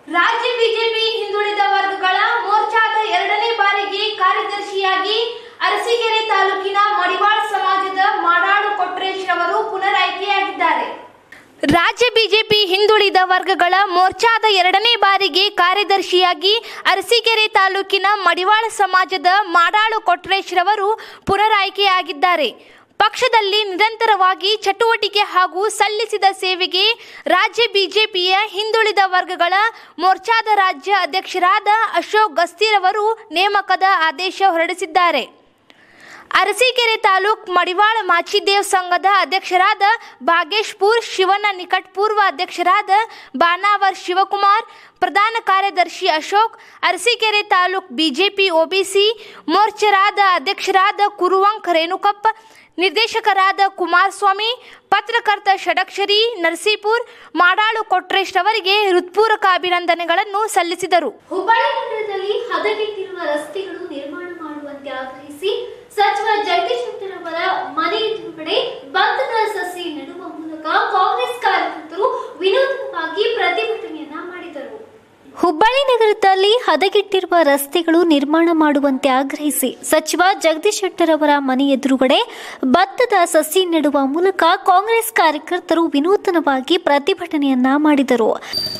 ರಾಜ್ಯ ಬಿಜೆಪಿ ಹಿಂದುಳಿದ ವರ್ಗಗಳ ಮೋರ್ಚಾದ 2ನೇ ಬಾರಿಗೆ ಕಾರ್ಯದರ್ಶಿಯಾಗಿ ಅರಸೀಕೆರೆ ತಾಲೂಕಿನ ಮಡಿವಾಳ ಸಮಾಜದ ಮಾಡಾಳು ಕೊಟ್ರೇಶ್ ರವರು ಪುನರಾಯ್ಕೆಯಾಗಿದ್ದಾರೆ. ರಾಜ್ಯ ಬಿಜೆಪಿ ಹಿಂದುಳಿದ ವರ್ಗಗಳ ಮೋರ್ಚಾದ 2ನೇ ಬಾರಿಗೆ ಕಾರ್ಯದರ್ಶಿಯಾಗಿ ಅರಸೀಕೆರೆ ತಾಲೂಕಿನ ಮಡಿವಾಳ ಸಮಾಜದ ಮಾಡಾಳು ಕೊಟ್ರೇಶ್ ರವರು ಪುನರಾಯ್ಕೆಯಾಗಿದ್ದಾರೆ. ಪಕ್ಷದಲ್ಲಿ ನಿರಂತರವಾಗಿ ಚಟುವಟಿಕೆ ಹಾಗೂ ಸಲ್ಲಿಸಿದ ಸೇವೆಗೆ ರಾಜ್ಯ ಬಿಜೆಪಿಯ ಹಿಂದುಳಿದ ವರ್ಗಗಳ ಮೋರ್ಚಾದ ರಾಜ್ಯ ಅಧ್ಯಕ್ಷರಾದ ಅಶೋಕ್ ಗಸ್ತಿರವರು ನೇಮಕದ ಆದೇಶ ಹೊರಡಿಸಿದ್ದಾರೆ. ಅರಸೀಕೆರೆ ತಾಲೂಕ್ ಮಡಿವಾಳ ಮಾಚಿದೇವ್ ಸಂಘದ ಅಧ್ಯಕ್ಷರಾದ ಭಾಗೇಶ್ಪುರ್ ಶಿವನ ನಿಕಟ್ ಪೂರ್ವ ಅಧ್ಯಕ್ಷರಾದ ಬಾನಾವರ್ ಶಿವಕುಮಾರ್, ಪ್ರಧಾನ ಕಾರ್ಯದರ್ಶಿ ಅಶೋಕ್, ಅರಸೀಕೆರೆ ತಾಲೂಕ್ ಬಿಜೆಪಿ ಒಬಿಸಿ ಮೋರ್ಚಾದ ಅಧ್ಯಕ್ಷರಾದ ಕುರುವಂಕ್ ರೇಣುಕಪ್ಪ, ನಿರ್ದೇಶಕರಾದ ಕುಮಾರಸ್ವಾಮಿ, ಪತ್ರಕರ್ತ ಷಡಕ್ಷರಿ ನರಸೀಪುರ್, ಮಾಡಾಳು ಕೊಟ್ರೇಶ್ ಅವರಿಗೆ ಹೃತ್ಪೂರ್ವಕ ಅಭಿನಂದನೆಗಳನ್ನು ಸಲ್ಲಿಸಿದರು. ಹುಬ್ಬಳ್ಳಿ ನಗರದಲ್ಲಿ ಹದಗೆಟ್ಟಿರುವ ರಸ್ತೆಗಳು ನಿರ್ಮಾಣ ಮಾಡುವಂತೆ ಆಗ್ರಹಿಸಿ ಸಚಿವ ಜಗದೀಶ್ ಶೆಟ್ಟರ್ ಅವರ ಮನೆ ಎದುರುಗಡೆ ಭತ್ತದ ಸಸಿ ನೆಡುವ ಮೂಲಕ ಕಾಂಗ್ರೆಸ್ ಕಾರ್ಯಕರ್ತರು ವಿನೂತನವಾಗಿ ಪ್ರತಿಭಟನೆಯನ್ನ ಮಾಡಿದರು. ಹುಬ್ಬಳ್ಳಿ ನಗರದಲ್ಲಿ ಹದಗೆಟ್ಟಿರುವ ರಸ್ತೆಗಳು ನಿರ್ಮಾಣ ಮಾಡುವಂತೆ ಆಗ್ರಹಿಸಿ ಸಚಿವ ಜಗದೀಶ್ ಶೆಟ್ಟರ್ ಅವರ ಮನೆ ಎದುರುಗಡೆ ಭತ್ತದ ಸಸಿ ನೆಡುವ ಮೂಲಕ ಕಾಂಗ್ರೆಸ್ ಕಾರ್ಯಕರ್ತರು ವಿನೂತನವಾಗಿ ಪ್ರತಿಭಟನೆಯನ್ನ ಮಾಡಿದರು.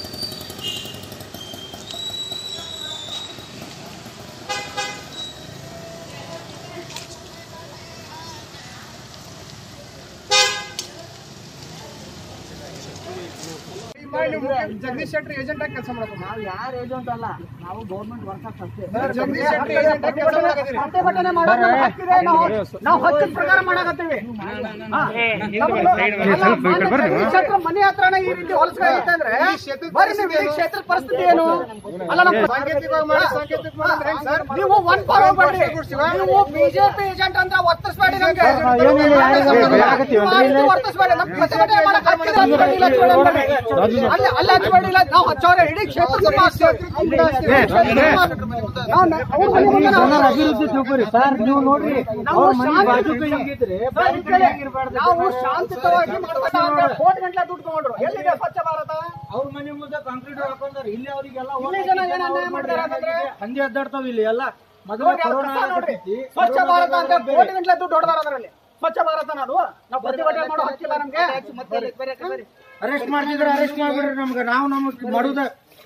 ಜಗದೀಶ್ ಶೆಟ್ಟರ್ ಏಜೆಂಟ್ ಆಗಿ ಕೆಲಸ ಮಾಡೋದು. ನಾವು ಯಾರು ಏಜೆಂಟ್ ಅಲ್ಲ, ನಾವು ಗೌರ್ಮೆಂಟ್ ವರ್ಕರ್ಸ್ ಅಷ್ಟೇ. ಜಗದೀಶ್ ಶೆಟ್ಟರ್ ಏಜೆಂಟ್ ಆಗಿ ಕೆಲಸ ಮಾಡಕತ್ತೀವಿ. ಪ್ರತಿಭಟನೆ ಮಾಡೋದು ಹಕ್ಕಿದೆ, ನಾವು ಹಕ್ಕಿನ ಪ್ರಕಾರ ಮಾಡಕತ್ತೀವಿ. ಜಗದೀಶ್ ಶೆಟ್ಟರ್ ಮನೆ ಹತ್ರನೇ ಈ ರೀತಿ ಹೊಲಸಾಗುತ್ತೆ ಅಂದ್ರೆ ಬರೀ ನೀವು ಕ್ಷೇತ್ರದ ಪರಿಸ್ಥಿತಿ ಏನು? ಅಲ್ಲ ನಮ್ಮ ನೀವು ಒನ್ ಫಾರ್ ಹೋಗ್ಬೇಡಿ. ನೀವು ಬಿಜೆಪಿ ಏಜೆಂಟ್ ಅಂತ ವರ್ತಿಸ್ಬೇಡಿ. ನಮ್ಗೆ ವರ್ತಿಸ್ಬೇಡಿ. ನಮ್ ಪ್ರತಿಭಟನೆ ಮಾಡಕ್ ಹಕ್ಕಿದೆ ಅಲ್ಲ ಹಚ್ಚಬೇಡಿಲ್ಲ. ನಾವು ಹಚ್ಚೋರೆ ಇಡೀ ಕ್ಷೇತ್ರ ಅಭಿವೃದ್ಧಿ ತಿಳ್ಕೊರಿ ಸರ್. ನೀವು ನೋಡ್ರಿ, ನಾವು ಶಾಂತಿಯುತವಾಗಿ ಕೋಟಿ ಗಂಟೆ ದುಡ್ಡು ತಗೊಂಡ್ರು. ಎಲ್ಲಿದೆ ಸ್ವಚ್ಛ ಭಾರತ? ಅವ್ರ ಮನೆ ಮುಂದೆ ಕಾಂಕ್ರೀಟ್ ಹಾಕೊಂಡ್ರೆ ಇಲ್ಲಿ ಅವರಿಗೆಲ್ಲ ಜನ ಏನ್ ಅನ್ಯಾಯ ಮಾಡ್ತಾರೆ? ಹಂದಿ ಅದ್ದಾಡ್ತಾವ ಇಲ್ಲಿ ಎಲ್ಲ. ಮೊದಲು ಸ್ವಚ್ಛ ಭಾರತ ಅಂತ ಕೋಟಿ ಗಂಟೆ ದುಡ್ಡು ಹೊಡೆದಾರ ಅದರಲ್ಲಿ. ಸ್ವಚ್ಛ ಭಾರತ ನಾವು ಪ್ರತಿಭಟನೆ ಮಾಡೋ ಹಕ್ಕಿಲ್ಲ ನಮ್ಗೆ. ಅರೆಸ್ಟ್ ಮಾಡ್ತಿದ್ರೆ ಅರೆಸ್ಟ್ ಮಾಡ್ಬಿಡ್ರಿ ನಮ್ಗೆ. ನಾವು ನಮಗ್ ಮಾಡುದ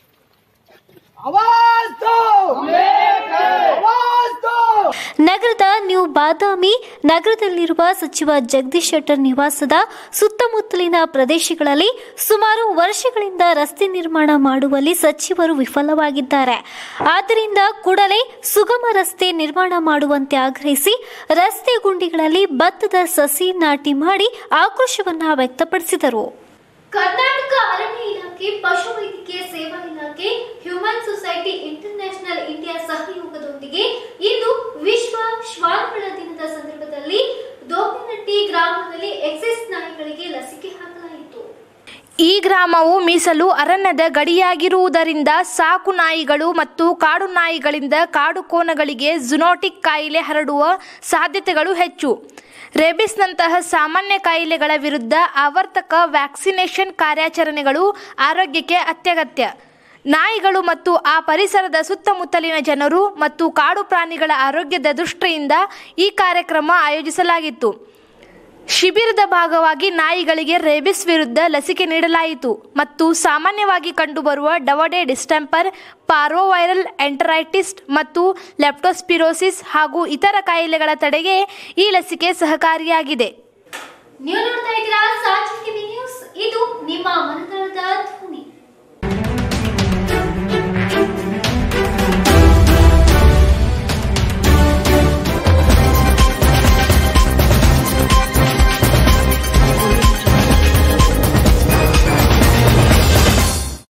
ನಗರದ ನ್ಯೂ ಬಾದಾಮಿ ನಗರದಲ್ಲಿರುವ ಸಚಿವ ಜಗದೀಶ್ ಶೆಟ್ಟರ್ ನಿವಾಸದ ಸುತ್ತಮುತ್ತಲಿನ ಪ್ರದೇಶಗಳಲ್ಲಿ ಸುಮಾರು ವರ್ಷಗಳಿಂದ ರಸ್ತೆ ನಿರ್ಮಾಣ ಮಾಡುವಲ್ಲಿ ಸಚಿವರು ವಿಫಲವಾಗಿದ್ದಾರೆ. ಆದ್ದರಿಂದ ಕೂಡಲೇ ಸುಗಮ ರಸ್ತೆ ನಿರ್ಮಾಣ ಮಾಡುವಂತೆ ಆಗ್ರಹಿಸಿ ರಸ್ತೆ ಗುಂಡಿಗಳಲ್ಲಿ ಭತ್ತದ ಸಸಿ ನಾಟಿ ಮಾಡಿ ಆಕ್ರೋಶವನ್ನ ವ್ಯಕ್ತಪಡಿಸಿದರು. ಕರ್ನಾಟಕ ಅರಣ್ಯ ಇಲಾಖೆ, ಪಶುವೈದ್ಯಕೀಯ ಸೇವಾ ಇಲಾಖೆ, ಹ್ಯೂಮನ್ ಸೊಸೈಟಿ ಇಂಟರ್ನ್ಯಾಷನಲ್ ಇಂಡಿಯಾ ಸಹಯೋಗದೊಂದಿಗೆ ಇಂದು ವಿಶ್ವ ಶ್ವಾನಗಳ ದಿನದ ಸಂದರ್ಭದಲ್ಲಿ ದೋಪಿನಟ್ಟಿ ಗ್ರಾಮದಲ್ಲಿ ಎಕ್ಸೈಸ್ ನಾಯಿಗಳಿಗೆ ಲಸಿಕೆ ಹಾಕಲಾಯಿತು. ಈ ಗ್ರಾಮವು ಮೀಸಲು ಅರಣ್ಯದ ಗಡಿಯಾಗಿರುವುದರಿಂದ ಸಾಕು ನಾಯಿಗಳು ಮತ್ತು ಕಾಡು ನಾಯಿಗಳಿಂದ ಕಾಡು ಕೋನಗಳಿಗೆ ಝೂನೋಟಿಕ್ ಕಾಯಿಲೆ ಹರಡುವ ಸಾಧ್ಯತೆಗಳು ಹೆಚ್ಚು. ರೇಬಿಸ್ನಂತಹ ಸಾಮಾನ್ಯ ಕಾಯಿಲೆಗಳ ವಿರುದ್ಧ ಆವರ್ತಕ ವ್ಯಾಕ್ಸಿನೇಷನ್ ಕಾರ್ಯಾಚರಣೆಗಳು ಆರೋಗ್ಯಕ್ಕೆ ಅತ್ಯಗತ್ಯ. ನಾಯಿಗಳು ಮತ್ತು ಆ ಪರಿಸರದ ಸುತ್ತಮುತ್ತಲಿನ ಜನರು ಮತ್ತು ಕಾಡು ಪ್ರಾಣಿಗಳ ಆರೋಗ್ಯದ ದೃಷ್ಟಿಯಿಂದ ಈ ಕಾರ್ಯಕ್ರಮ ಆಯೋಜಿಸಲಾಗಿತ್ತು. ಶಿಬಿರದ ಭಾಗವಾಗಿ ನಾಯಿಗಳಿಗೆ ರೇಬಿಸ್ ವಿರುದ್ಧ ಲಸಿಕೆ ನೀಡಲಾಯಿತು ಮತ್ತು ಸಾಮಾನ್ಯವಾಗಿ ಕಂಡುಬರುವ ಡವಡೆ ಡಿಸ್ಟೆಂಪರ್, ಪಾರ್ವೋವೈರಲ್ ಎಂಟರೈಟಿಸ್ ಮತ್ತು ಲೆಪ್ಟೋಸ್ಪಿರೋಸಿಸ್ ಹಾಗೂ ಇತರ ಕಾಯಿಲೆಗಳ ತಡೆಗೆ ಈ ಲಸಿಕೆ ಸಹಕಾರಿಯಾಗಿದೆ. ನೀವು ನೋಡ್ತಾ ಇದ್ದೀರಾ ಸಾಚಿ ಟಿವಿ ನ್ಯೂಸ್. ಇದು ನಿಮ್ಮ ಮನದಾಳದ